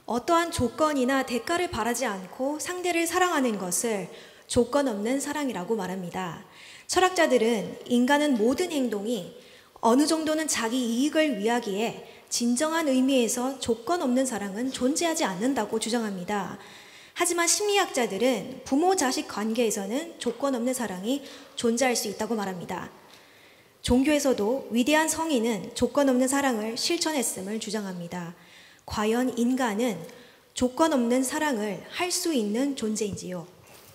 어떠한 조건이나 대가를 바라지 않고 상대를 사랑하는 것을 조건 없는 사랑이라고 말합니다. 철학자들은 인간은 모든 행동이 어느 정도는 자기 이익을 위하기에 진정한 의미에서 조건 없는 사랑은 존재하지 않는다고 주장합니다. 하지만 심리학자들은 부모 자식 관계에서는 조건 없는 사랑이 존재할 수 있다고 말합니다. 종교에서도 위대한 성인은 조건 없는 사랑을 실천했음을 주장합니다. 과연 인간은 조건 없는 사랑을 할 수 있는 존재인지요?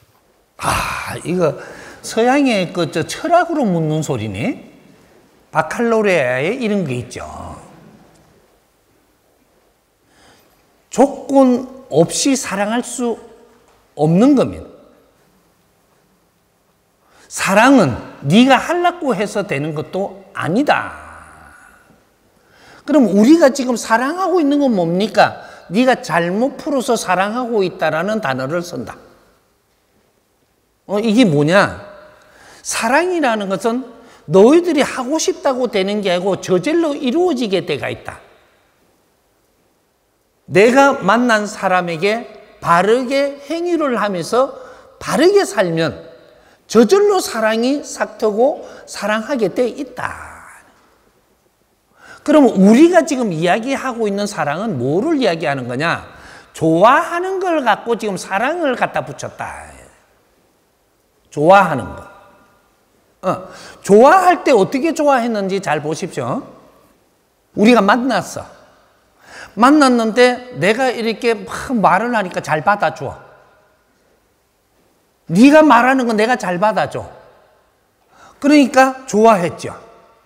이거 서양의 철학으로 묻는 소리네. 바칼로레아에 이런 게 있죠. 조건 없이 사랑할 수 없는 겁니다. 사랑은 네가 하려고 해서 되는 것도 아니다. 그럼 우리가 지금 사랑하고 있는 건 뭡니까? 네가 잘못 풀어서 사랑하고 있다라는 단어를 쓴다. 이게 뭐냐? 사랑이라는 것은 너희들이 하고 싶다고 되는 게 아니고 저절로 이루어지게 돼가 있다. 내가 만난 사람에게 바르게 행위를 하면서 바르게 살면 저절로 사랑이 싹트고 사랑하게 돼 있다. 그럼 우리가 지금 이야기하고 있는 사랑은 뭐를 이야기하는 거냐? 좋아하는 걸 갖고 지금 사랑을 갖다 붙였다. 좋아하는 거. 좋아할 때 어떻게 좋아했는지 잘 보십시오. 우리가 만났는데 내가 이렇게 막 말을 하니까 잘 받아줘. 네가 말하는 건 내가 잘 받아줘. 그러니까 좋아했죠.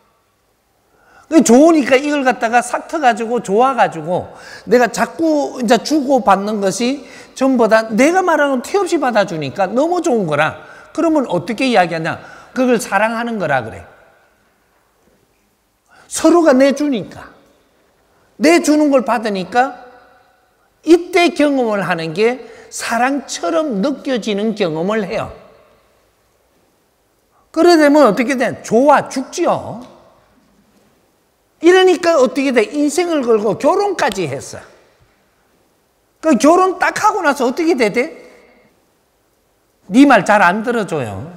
좋으니까 이걸 갖다가 삭혀가지고 좋아가지고 내가 자꾸 이제 주고받는 것이 전부 다 내가 말하는 건 티 없이 받아주니까 너무 좋은 거라. 그러면 어떻게 이야기하냐? 그걸 사랑하는 거라 그래. 서로가 내주니까. 내주는 걸 받으니까 이때 경험을 하는 게 사랑처럼 느껴지는 경험을 해요. 그래 되면 어떻게 돼? 좋아 죽지요. 이러니까 어떻게 돼? 인생을 걸고 결혼까지 했어. 그 결혼 딱 하고 나서 어떻게 돼? 네 말 잘 안 들어줘요.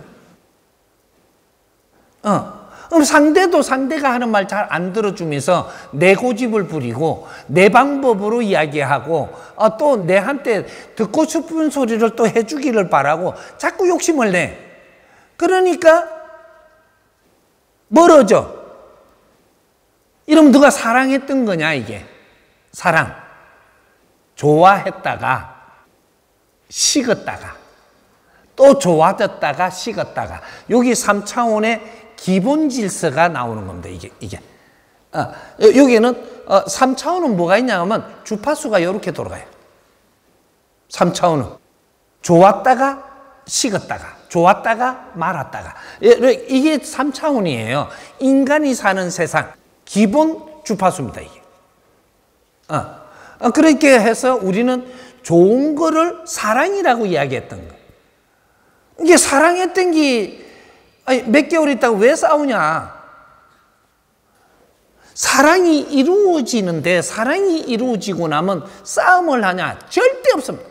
그럼 상대도 상대가 하는 말 잘 안 들어주면서 내 고집을 부리고 내 방법으로 이야기하고 또 내한테 듣고 싶은 소리를 또 해주기를 바라고 자꾸 욕심을 내. 그러니까 멀어져. 이러면 누가 사랑했던 거냐 이게. 사랑. 좋아했다가 식었다가 또 좋아졌다가 식었다가 여기 3차원의 기본 질서가 나오는 겁니다. 이게. 여기는 3차원은 뭐가 있냐면 주파수가 이렇게 돌아가요. 3차원은 좋았다가 식었다가 좋았다가 말았다가 이게 3차원이에요. 인간이 사는 세상 기본 주파수입니다. 이게. 그렇게 해서 우리는 좋은 거를 사랑이라고 이야기했던 거. 이게 사랑했던 게 몇 개월 있다가 왜 싸우냐? 사랑이 이루어지는데 사랑이 이루어지고 나면 싸움을 하냐? 절대 없습니다.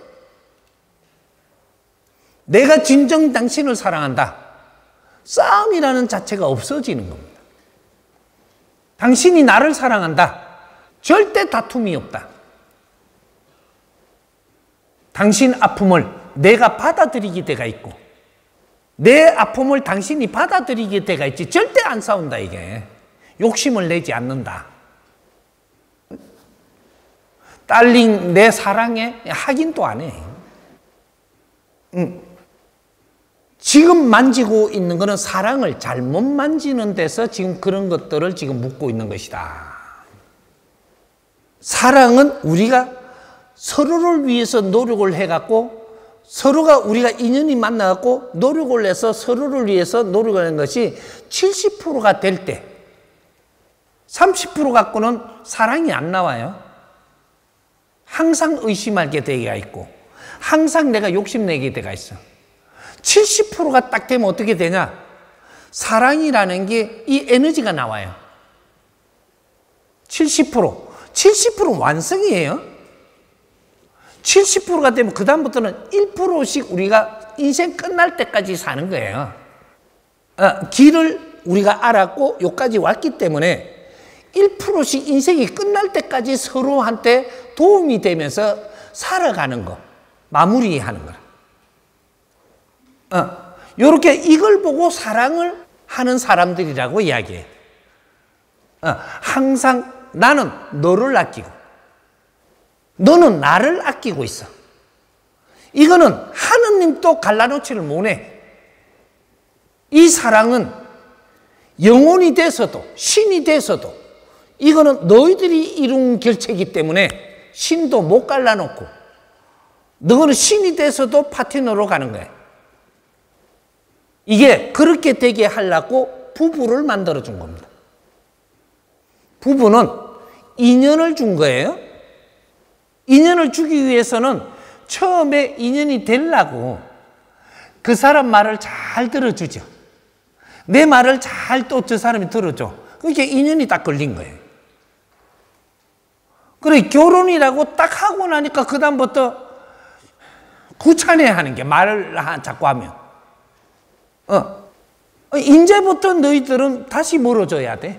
내가 진정 당신을 사랑한다. 싸움이라는 자체가 없어지는 겁니다. 당신이 나를 사랑한다. 절대 다툼이 없다. 당신 아픔을 내가 받아들이게 돼가 있고 내 아픔을 당신이 받아들이게 돼가 있지 절대 안 싸운다 이게. 욕심을 내지 않는다. 딸링 내 사랑해? 확인도 안 해. 지금 만지고 있는 거는 사랑을 잘못 만지는 데서 지금 그런 것들을 지금 묻고 있는 것이다. 사랑은 우리가 서로를 위해서 노력을 해갖고 서로가 우리가 인연이 만나갖고 노력을 해서 서로를 위해서 노력을 하는 것이 70%가 될 때 30% 갖고는 사랑이 안 나와요. 항상 의심하게 되어 있고 항상 내가 욕심내게 되어 있어. 70%가 딱 되면 어떻게 되냐? 사랑이라는 게 이 에너지가 나와요. 70%. 70%는 완성이에요. 70%가 되면 그 다음부터는 1%씩 우리가 인생 끝날 때까지 사는 거예요. 길을 우리가 알았고 여기까지 왔기 때문에 1%씩 인생이 끝날 때까지 서로한테 도움이 되면서 살아가는 거, 마무리하는 거라. 이렇게 이걸 보고 사랑을 하는 사람들이라고 이야기해요. 항상 나는 너를 아끼고 너는 나를 아끼고 있어. 이거는 하느님도 갈라놓지를 못해. 이 사랑은 영혼이 돼서도 신이 돼서도 이거는 너희들이 이룬 결체이기 때문에 신도 못 갈라놓고 너는 신이 돼서도 파트너로 가는 거야. 이게 그렇게 되게 하려고 부부를 만들어준 겁니다. 부부는 인연을 준 거예요. 인연을 주기 위해서는 처음에 인연이 되려고 그 사람 말을 잘 들어주죠. 내 말을 잘 또 저 사람이 들어줘. 그렇게 인연이 딱 걸린 거예요. 그래, 결혼이라고 딱 하고 나니까 그다음부터 구차해하는 게 말을 자꾸 하면. 이제부터 너희들은 다시 멀어져야 돼.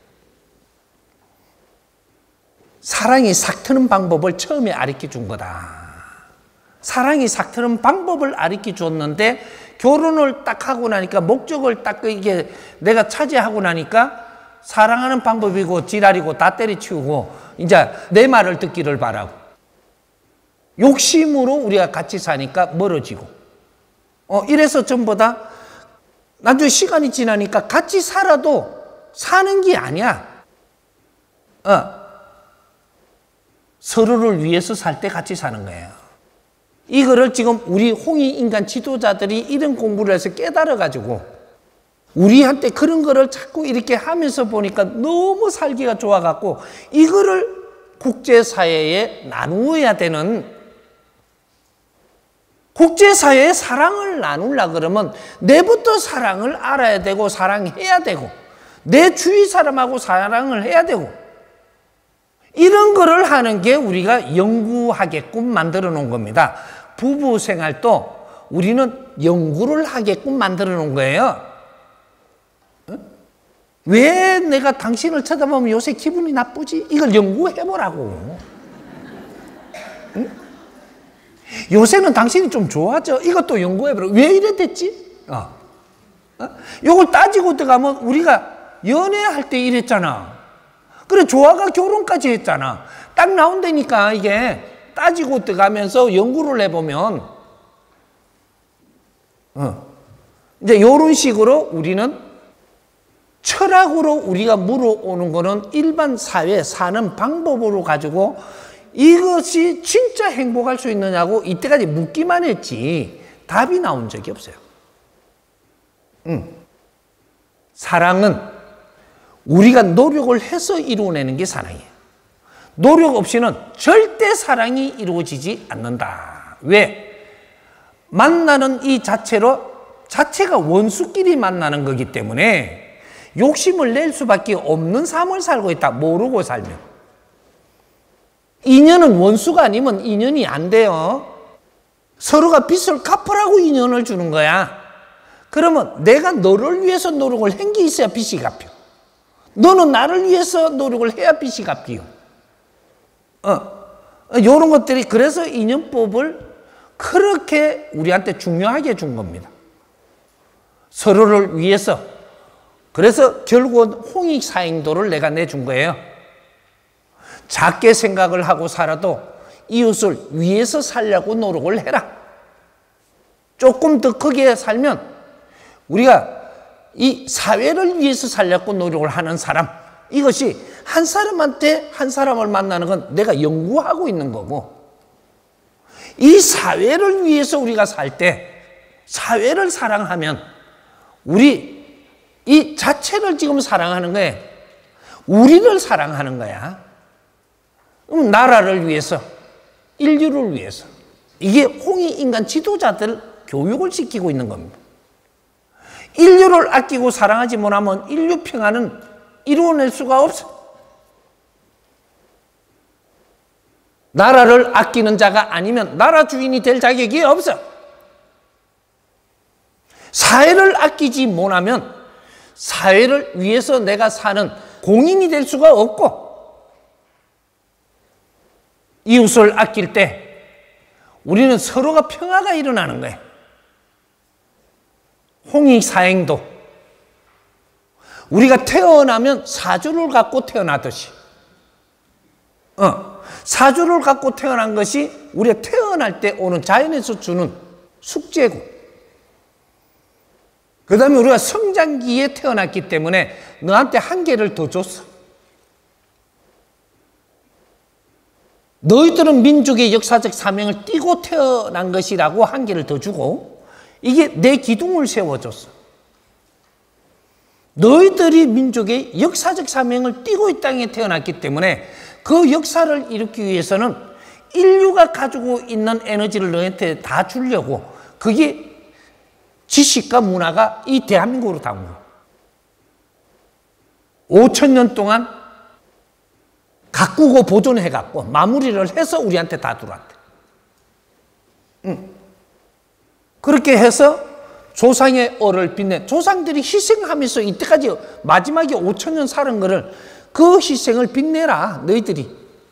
사랑이 삭트는 방법을 처음에 가르쳐 준 거다. 사랑이 삭트는 방법을 가르쳐 줬는데 결혼을 딱 하고 나니까 목적을 딱 이게 내가 차지하고 나니까 사랑하는 방법이고 지랄이고 다 때려치우고 이제 내 말을 듣기를 바라고 욕심으로 우리가 같이 사니까 멀어지고 이래서 전부 다 나중에 시간이 지나니까 같이 살아도 사는 게 아니야. 서로를 위해서 살 때 같이 사는 거예요. 이거를 지금 우리 홍익인간 지도자들이 이런 공부를 해서 깨달아가지고 우리한테 그런 거를 자꾸 이렇게 하면서 보니까 너무 살기가 좋아갖고 이거를 국제사회에 나누어야 되는, 국제사회에 사랑을 나누려고 그러면 내부터 사랑을 알아야 되고 사랑해야 되고 내 주위 사람하고 사랑을 해야 되고 이런 거를 하는 게 우리가 연구하게끔 만들어 놓은 겁니다. 부부 생활도 우리는 연구를 하게끔 만들어 놓은 거예요. 왜 내가 당신을 쳐다보면 요새 기분이 나쁘지? 이걸 연구해 보라고. 요새는 당신이 좀 좋아져. 이것도 연구해 보라고. 왜 이래 됐지? 요걸 따지고 들어가면 우리가 연애할 때 이랬잖아. 그래, 조화가 결혼까지 했잖아. 딱 나온다니까. 이게 따지고 들어가면서 연구를 해보면 이제 이런 식으로 우리는 철학으로 우리가 물어오는 거는 일반 사회 사는 방법으로 가지고 이것이 진짜 행복할 수 있느냐고 이때까지 묻기만 했지 답이 나온 적이 없어요. 사랑은 우리가 노력을 해서 이루어내는 게 사랑이에요. 노력 없이는 절대 사랑이 이루어지지 않는다. 왜? 만나는 이 자체가 원수끼리 만나는 거기 때문에 욕심을 낼 수밖에 없는 삶을 살고 있다. 모르고 살면. 인연은 원수가 아니면 인연이 안 돼요. 서로가 빚을 갚으라고 인연을 주는 거야. 그러면 내가 너를 위해서 노력을 한 게 있어야 빚이 갚여. 너는 나를 위해서 노력을 해야 빚이 갚이요. 이런 것들이 그래서 인연법을 그렇게 우리한테 중요하게 준 겁니다. 서로를 위해서. 그래서 결국은 홍익사행도를 내가 내준 거예요. 작게 생각을 하고 살아도 이웃을 위해서 살려고 노력을 해라. 조금 더 크게 살면 우리가 이 사회를 위해서 살려고 노력을 하는 사람, 이것이 한 사람한테 한 사람을 만나는 건 내가 연구하고 있는 거고, 이 사회를 위해서 우리가 살 때 사회를 사랑하면 우리 이 자체를 지금 사랑하는 거예요. 우리를 사랑하는 거야. 그럼 나라를 위해서, 인류를 위해서. 이게 홍익인간 지도자들 교육을 시키고 있는 겁니다. 인류를 아끼고 사랑하지 못하면 인류 평화는 이루어낼 수가 없어. 나라를 아끼는 자가 아니면 나라 주인이 될 자격이 없어. 사회를 아끼지 못하면 사회를 위해서 내가 사는 공인이 될 수가 없고, 이웃을 아낄 때 우리는 서로가 평화가 일어나는 거예요. 홍익사행도 우리가 태어나면 사주를 갖고 태어나듯이, 사주를 갖고 태어난 것이 우리가 태어날 때 오는 자연에서 주는 숙제고, 그 다음에 우리가 성장기에 태어났기 때문에 너한테 한계를 더 줬어. 너희들은 민족의 역사적 사명을 띠고 태어난 것이라고 한계를 더 주고, 이게 내 기둥을 세워줬어. 너희들이 민족의 역사적 사명을 띠고 이 땅에 태어났기 때문에 그 역사를 일으키기 위해서는 인류가 가지고 있는 에너지를 너희한테 다 주려고, 그게 지식과 문화가 이 대한민국으로 다 온 거야. 5,000년 동안 가꾸고 보존해갖고 마무리를 해서 우리한테 다 들어왔대. 그렇게 해서 조상의 얼을 빛내, 조상들이 희생하면서 이때까지 마지막에 5,000년 사는 거를, 그 희생을 빛내라 너희들이.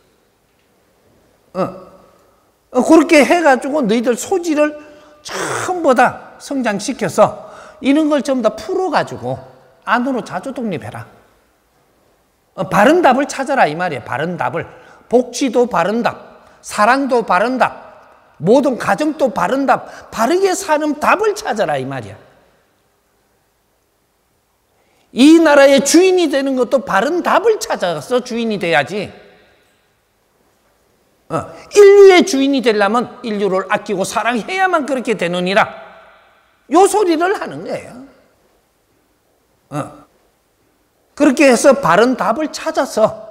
그렇게 해가지고 너희들 소질을 전부 다 성장시켜서 이런 걸 전부 다 풀어가지고 안으로 자주 독립해라. 바른 답을 찾아라 이 말이에요. 바른 답을. 복지도 바른 답, 사랑도 바른 답, 모든 가정도 바른 답, 바르게 사는 답을 찾아라 이 말이야. 이 나라의 주인이 되는 것도 바른 답을 찾아서 주인이 돼야지. 인류의 주인이 되려면 인류를 아끼고 사랑해야만 그렇게 되느니라, 요 소리를 하는 거예요. 그렇게 해서 바른 답을 찾아서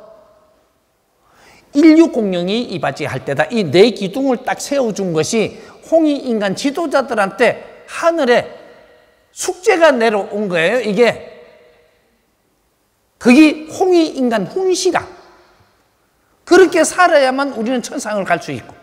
인류 공영이 이바지할 때다. 이 네 기둥을 딱 세워준 것이 홍익인간 지도자들한테 하늘에 숙제가 내려온 거예요. 그게 홍익인간 훈시다. 그렇게 살아야만 우리는 천상을 갈 수 있고,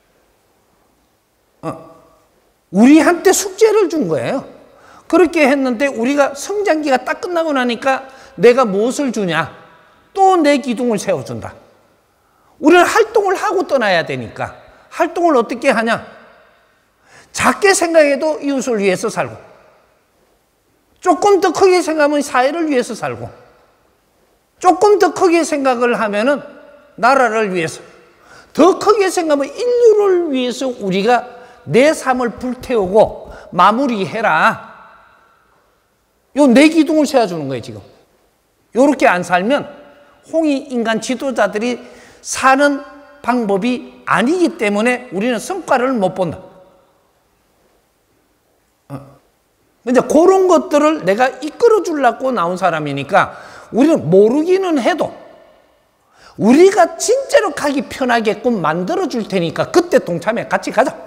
우리한테 숙제를 준 거예요. 그렇게 했는데 우리가 성장기가 딱 끝나고 나니까 내가 무엇을 주냐? 또 내 기둥을 세워준다. 우리는 활동을 하고 떠나야 되니까 활동을 어떻게 하냐? 작게 생각해도 이웃을 위해서 살고, 조금 더 크게 생각하면 사회를 위해서 살고, 조금 더 크게 생각을 하면은 나라를 위해서, 더 크게 생각하면 인류를 위해서 우리가 내 삶을 불태우고 마무리해라. 요 네 기둥을 세워주는 거예요 지금. 요렇게 안 살면 홍익인간 지도자들이 사는 방법이 아니기 때문에 우리는 성과를 못 본다. 근데 그런 것들을 내가 이끌어 주려고 나온 사람이니까 우리는 모르기는 해도 우리가 진짜로 가기 편하게끔 만들어 줄 테니까 그때 동참해 같이 가자.